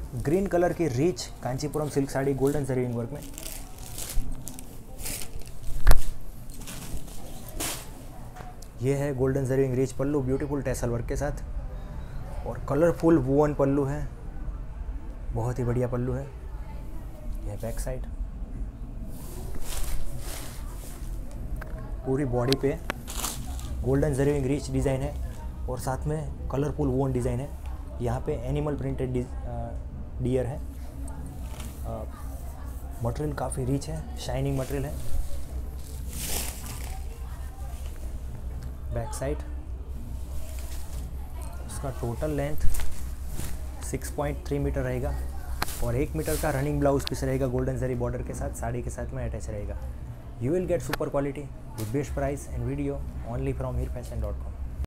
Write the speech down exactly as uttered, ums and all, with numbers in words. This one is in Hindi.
ग्रीन कलर की rich Kanchipuram silk sari golden जरीविंग वर्क में। ये है गोल्डन जरीविंग rich pallu beautiful tassel work के साथ, और कलरफुल वुवन पल्लू है, बहुत ही बढ़िया पल्लू है। यह बैक साइड, पूरी बॉडी पे गोल्डन जरीविंग रिच डिज़ाइन है और साथ में कलरफुल वुवन डिज़ाइन है। यहाँ पे एनिमल प्रिंटेड डियर है। मटेरियल काफ़ी रिच है, शाइनिंग मटेरियल है। बैक साइड, उसका total length six point three metre रहेगा और एक मीटर का रनिंग ब्लाउज पीस रहेगा गोल्डन जरी बॉर्डर के साथ, साड़ी के साथ में अटैच रहेगा। You will get super quality with best price and video only from Heer fashion dot com.